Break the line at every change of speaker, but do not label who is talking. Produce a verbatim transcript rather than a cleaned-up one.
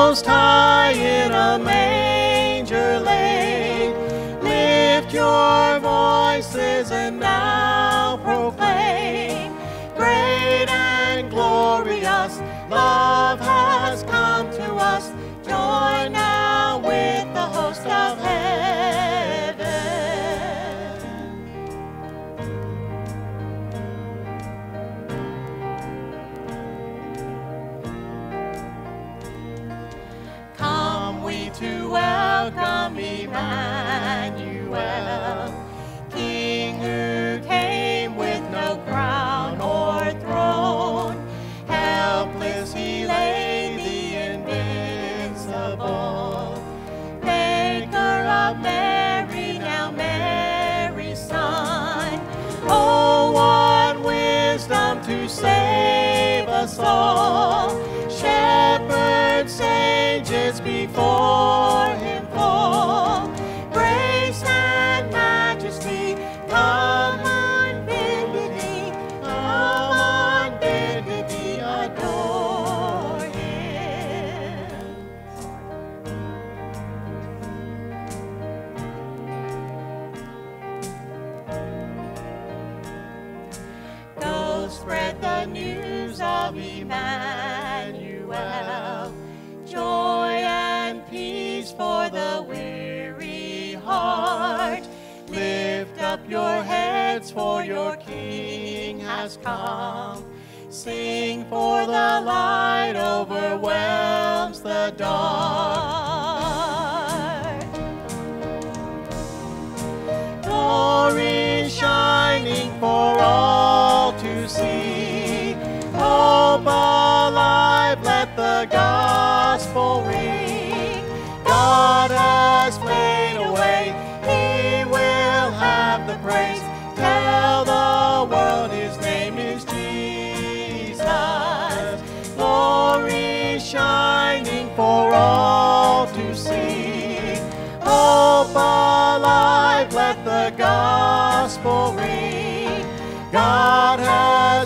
Most High in a manger laid. Lift your voices and now proclaim, great and glorious love has come to us. Join now with the host of heaven. Come we to welcome Emmanuel, King who came with no crown or throne. Helpless he lay, the invincible, Maker of Mary, now Mary's Son. Oh, what wisdom to save us all! Shepherds, sages before him fall. Grace and majesty, come on bended knee, come on bended knee, adore him. Go spread the news of Emmanuel, joy and peace for the weary heart. Lift up your heads, for your King has come. Sing, for the light overwhelms the dark. Glory shining for all to see. Hope alive, let the gospel ring. God has made a way, he will have the praise. Tell the world his name is Jesus. Glory shining for all to see. Hope alive, let the gospel ring. God has